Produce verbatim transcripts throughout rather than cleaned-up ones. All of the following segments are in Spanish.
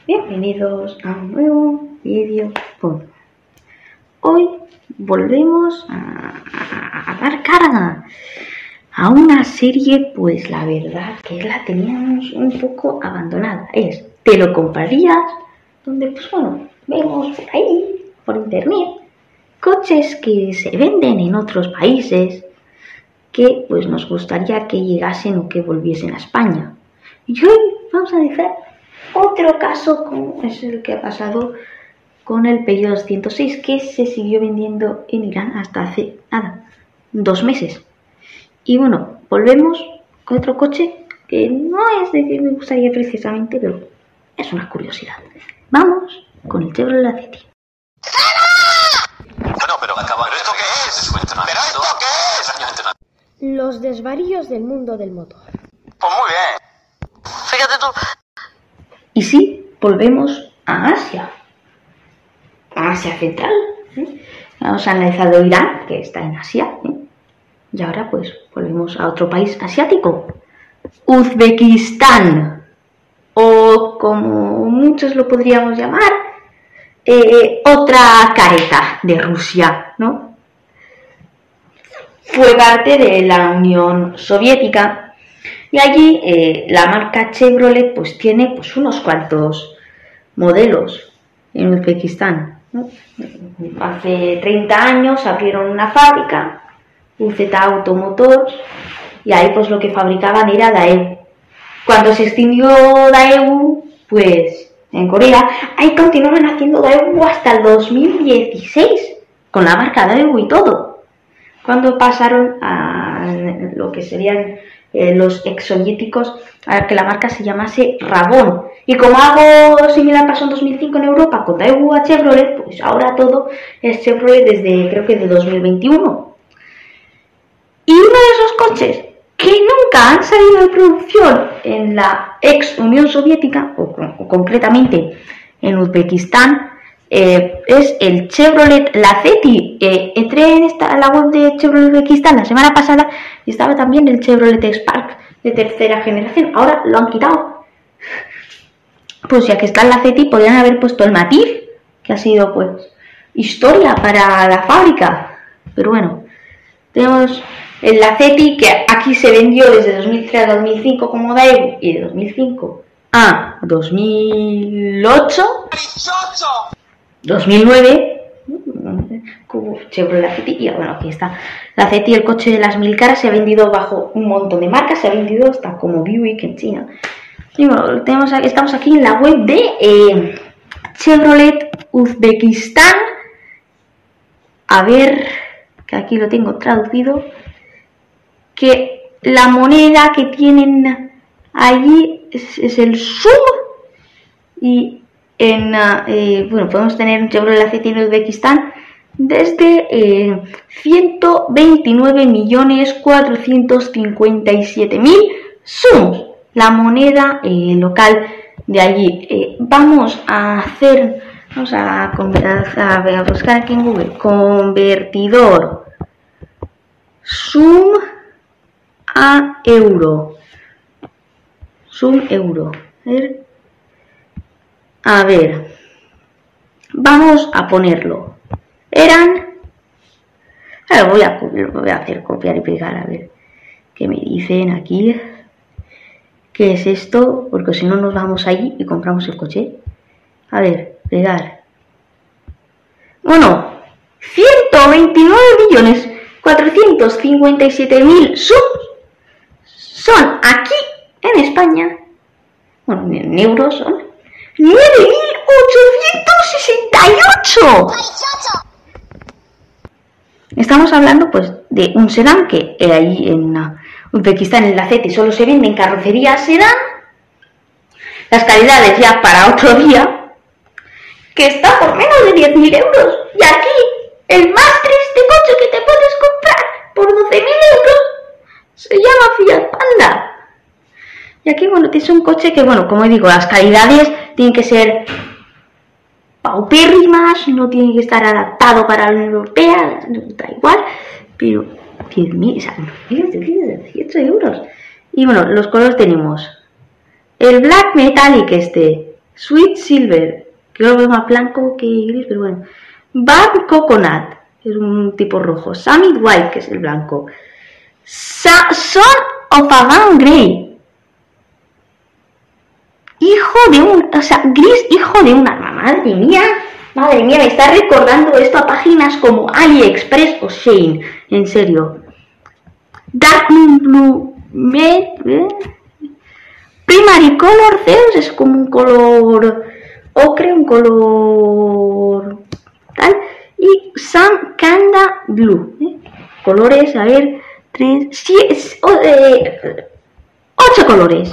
Bienvenidos a un nuevo vídeo podcast. Hoy volvemos a, a, a dar carga a una serie, pues la verdad que la teníamos un poco abandonada. Es Te lo comprarías, donde pues bueno, vemos por ahí, por internet, coches que se venden en otros países que pues nos gustaría que llegasen o que volviesen a España. Y hoy vamos a decir otro caso, como es el que ha pasado con el Peugeot doscientos seis, que se siguió vendiendo en Irán hasta hace nada, dos meses. Y bueno, volvemos con otro coche que no es de que me gustaría precisamente, pero es una curiosidad. Vamos con el Chevrolet Lacetti. Bueno, pero acaba. ¿Pero esto qué es? ¿Pero esto qué es? Los desvaríos del mundo del motor. Pues muy bien. Fíjate tú. Y sí, volvemos a Asia, a Asia Central. ¿eh? Hemos analizado Irán, que está en Asia, ¿eh? Y ahora pues volvemos a otro país asiático, Uzbekistán, o como muchos lo podríamos llamar, eh, otra careta de Rusia, ¿no? Fue parte de la Unión Soviética. Y allí eh, la marca Chevrolet pues tiene pues unos cuantos modelos en Uzbekistán, ¿no? Hace treinta años abrieron una fábrica, U Z Automotors, y ahí pues lo que fabricaban era Daewoo. Cuando se extinguió Daewoo, pues en Corea, ahí continuaron haciendo Daewoo hasta el dos mil dieciséis, con la marca Daewoo y todo. Cuando pasaron a lo que serían eh, los exsoviéticos, a que la marca se llamase Ravon. Y como algo similar pasó en dos mil cinco en Europa con Daewoo a Chevrolet, pues ahora todo es Chevrolet desde, creo que de dos mil veintiuno. Y uno de esos coches que nunca han salido de producción en la ex Unión Soviética, o, o concretamente en Uzbekistán, Eh, es el Chevrolet Lacetti. Eh, entré en, esta, en la web de Chevrolet Uzbekistán la semana pasada y estaba también el Chevrolet Spark de tercera generación. Ahora lo han quitado. Pues ya que está el Lacetti, podrían haber puesto el Matiz, que ha sido pues historia para la fábrica. Pero bueno, tenemos el Lacetti, que aquí se vendió desde dos mil tres a dos mil cinco como Daewoo, y de dos mil cinco a dos mil ocho, dos mil nueve, como Chevrolet Lacetti. Y bueno, aquí está Lacetti, el coche de las mil caras. Se ha vendido bajo un montón de marcas, se ha vendido hasta como Buick en China. Y bueno, tenemos, estamos aquí en la web de eh, Chevrolet Uzbekistán. A ver, que aquí lo tengo traducido, que la moneda que tienen allí es, es el SUM. Y en, eh, bueno, podemos tener un Chevrolet Lacetti en Uzbekistán desde eh, ciento veintinueve millones cuatrocientos cincuenta y siete mil sums, la moneda eh, local de allí. Eh, vamos a hacer, vamos a, a, a buscar aquí en Google, convertidor sum a euro, sum euro, a ver. A ver, vamos a ponerlo. Eran... A ver, voy a, voy a hacer copiar y pegar, a ver qué me dicen aquí. ¿Qué es esto? Porque si no nos vamos allí y compramos el coche. A ver, pegar. Bueno, ciento veintinueve millones cuatrocientos cincuenta y siete mil sums son aquí en España. Bueno, en euros son nueve mil ochocientos sesenta y ocho. Estamos hablando pues de un sedán que eh, ahí en uh, Uzbekistán, en el Lacetti, solo se vende en carrocería sedán. Las calidades ya para otro día, que está por menos de diez mil euros. Y aquí, el más triste coche que te puedes comprar por doce mil euros se llama Fiat Panda. Y aquí, bueno, tienes un coche que, bueno, como digo, las calidades tienen que ser paupérrimas, no tiene que estar adaptado para la Unión Europea, da igual, pero diez mil, o sea, dieciocho euros. Y bueno, los colores tenemos el Black Metallic este, Sweet Silver, que lo veo más blanco que gris, pero bueno. Bad Coconut, que es un tipo rojo. Summit White, que es el blanco. Sa Son of a Gun Grey. Hijo de un... O sea, gris, hijo de un arma. Madre mía. Madre mía, me está recordando esto a páginas como AliExpress o Shein. En serio. Dark Moon Blue... Me, ¿eh? Primary Color Zeus es como un color ocre, un color tal. Y Sun Kanda Blue. ¿eh? Colores, a ver, tres, siete, eh, ocho colores.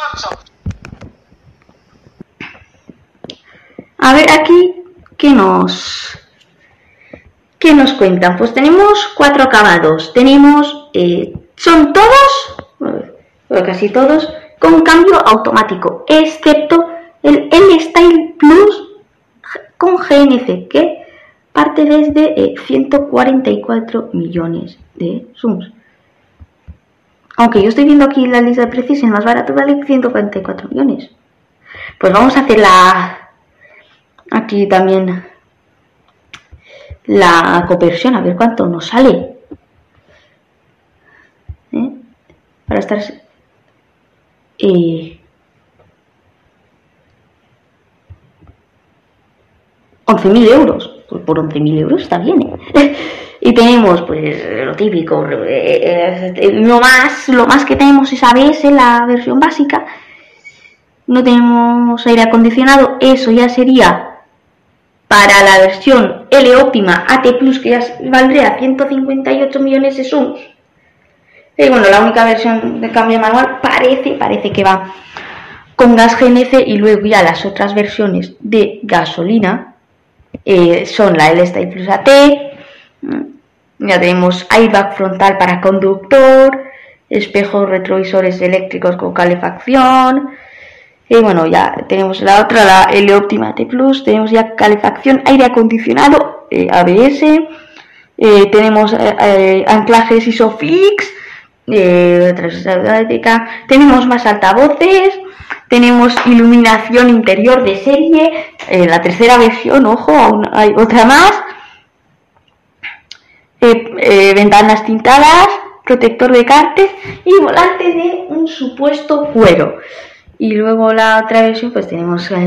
A ver aquí, ¿qué nos, qué nos cuentan? Pues tenemos cuatro acabados. Tenemos, eh, son todos, bueno, casi todos, con cambio automático, excepto el M-Style Plus con G N C, que parte desde eh, ciento cuarenta y cuatro millones de zooms. Aunque yo estoy viendo aquí la lista de precios, el más barato vale ciento cuarenta y cuatro millones. Pues vamos a hacer la aquí también la conversión, a ver cuánto nos sale. ¿Eh? Para estar... Eh, once mil euros, pues por once mil euros está bien, ¿eh? Y tenemos pues lo típico, eh, eh, lo más lo más que tenemos es A B S en la versión básica. No tenemos aire acondicionado, eso ya sería para la versión L óptima A T Plus, que ya valdría ciento cincuenta y ocho millones de zooms. Y bueno, la única versión de cambio manual parece, parece que va con gas G N C, y luego ya las otras versiones de gasolina eh, son la L-Style Plus A T, ya tenemos airbag frontal para conductor, espejos retrovisores eléctricos con calefacción, y bueno, ya tenemos la otra, la L óptima A T Plus, tenemos ya calefacción, aire acondicionado, eh, A B S, eh, tenemos eh, eh, anclajes ISOFIX, Eh, tenemos más altavoces, tenemos iluminación interior de serie, eh, la tercera versión, ojo, aún hay otra más, eh, eh, ventanas tintadas, protector de cárter y volante de un supuesto cuero. Y luego la otra versión pues tenemos ya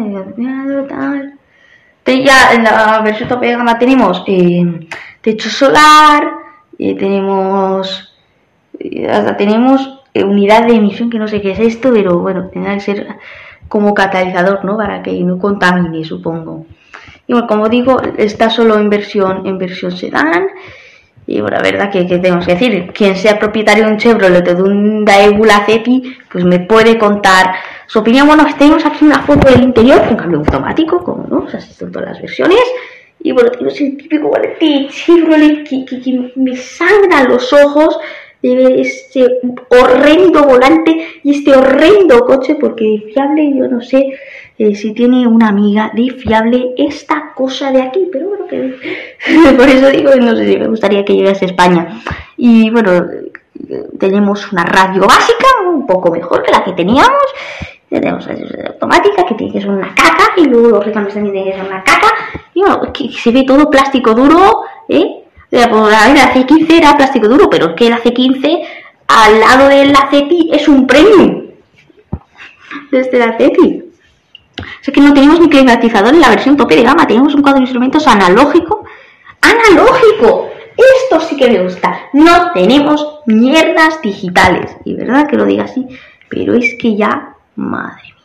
en la versión tope de gama tenemos eh, techo solar, eh, tenemos hasta tenemos eh, unidad de emisión, que no sé qué es esto, pero bueno, tendrá que ser como catalizador, ¿no? Para que no contamine, supongo. Y bueno, como digo, está solo en versión en versión sedán. Y bueno, la verdad que, que tenemos que decir, quien sea propietario de un Chevrolet o de un Daewoo Lacetti, pues me puede contar su opinión. Bueno, tenemos aquí una foto del interior con cambio automático, como no, o sea, están todas las versiones. Y bueno, tenemos el típico volante de Chevrolet que, que, que me sangran los ojos de ver este horrendo volante y este horrendo coche, porque de fiable yo no sé eh, si tiene una amiga de fiable esta cosa de aquí, pero bueno, que por eso digo, no sé si me gustaría que llegase a España. Y bueno, tenemos una radio básica, un poco mejor que la que teníamos, tenemos la automática que tiene que ser una caca, y luego los recambios también tienen que ser una caca, y bueno, que se ve todo plástico duro, ¿eh? Pues, a ver, la C quince era plástico duro, pero es que la C quince al lado del Lacetti es un premium desde la Lacetti. O sea que no tenemos ni climatizador en la versión tope de gama, tenemos un cuadro de instrumentos analógico. ¡Analógico! Esto sí que me gusta. No tenemos mierdas digitales. Y verdad que lo diga así, pero es que ya, madre mía.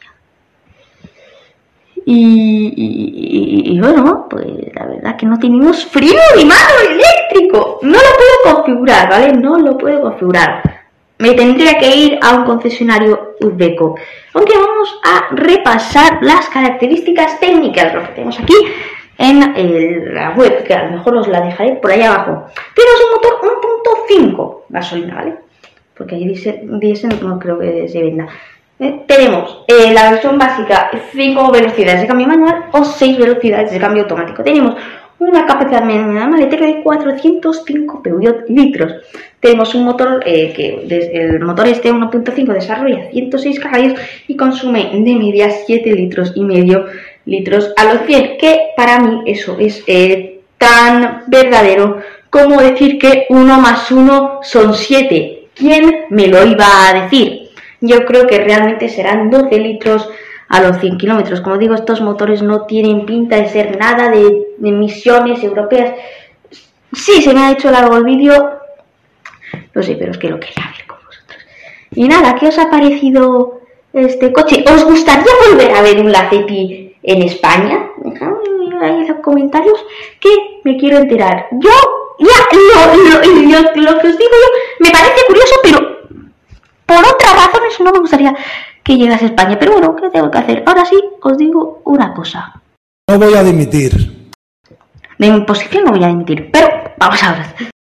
Y, y, y, y bueno, pues la verdad que no tenemos frío ni mano eléctrico. No lo puedo configurar, ¿vale? No lo puedo configurar. Me tendría que ir a un concesionario uzbeco. Aunque vamos a repasar las características técnicas, lo que tenemos aquí en el, la web, que a lo mejor os la dejaré por ahí abajo. Tenemos un motor uno punto cinco gasolina, ¿vale? Porque ahí dice diésel, no creo que se venda. Eh, tenemos eh, la versión básica, cinco velocidades de cambio manual o seis velocidades de cambio automático. Tenemos una capacidad maletera de cuatrocientos cinco litros. tenemos un motor eh, que desde el motor este uno punto cinco desarrolla ciento seis caballos y consume de media siete litros y medio litros a los cien, que para mí eso es eh, tan verdadero como decir que uno más uno son siete. ¿Quién me lo iba a decir? Yo creo que realmente serán doce litros a los cien kilómetros. Como digo, estos motores no tienen pinta de ser nada de, de emisiones europeas. Sí, se me ha hecho largo el vídeo, no sé, pero es que lo quería ver con vosotros. Y nada, ¿qué os ha parecido este coche? ¿Os gustaría volver a ver un Lacetti en España? Dejadme ahí en los comentarios que me quiero enterar. Yo, ya, lo, lo, lo, lo que os digo yo, me parece curioso, pero por otras razones no me gustaría que llegase a España. Pero bueno, ¿qué tengo que hacer? Ahora sí, os digo una cosa. No voy a dimitir. De mi posición no voy a dimitir, pero vamos a ver.